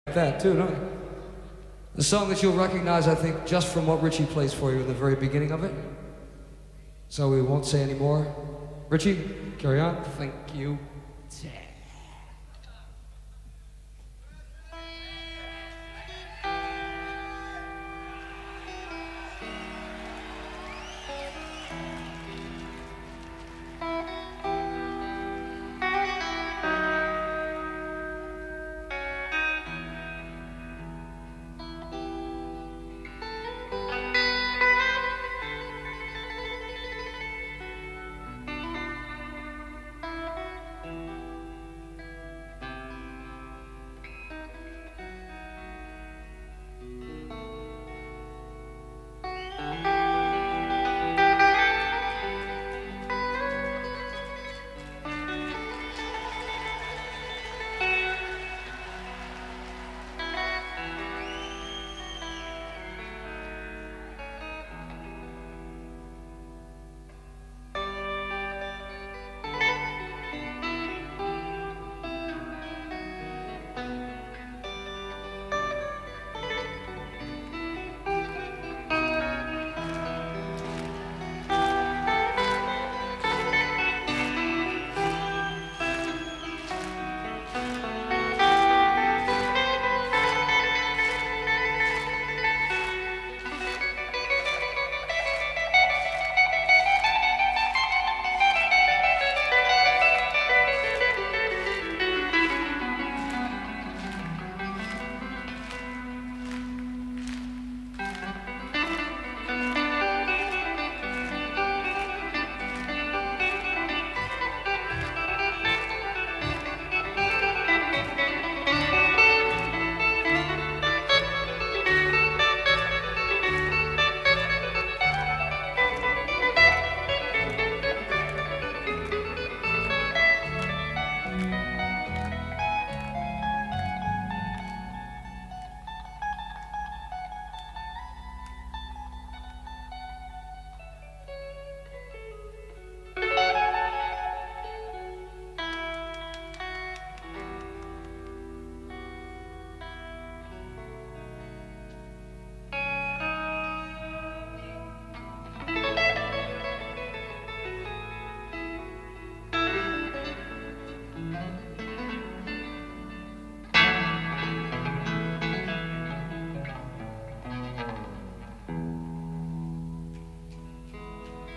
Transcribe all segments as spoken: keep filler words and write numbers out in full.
That too, don't you? The song that you'll recognize, I think, just from what Richie plays for you in the very beginning of it. So we won't say any more. Richie, carry on. Thank you.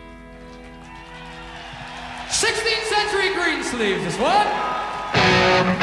sixteenth century Greensleeves, this one.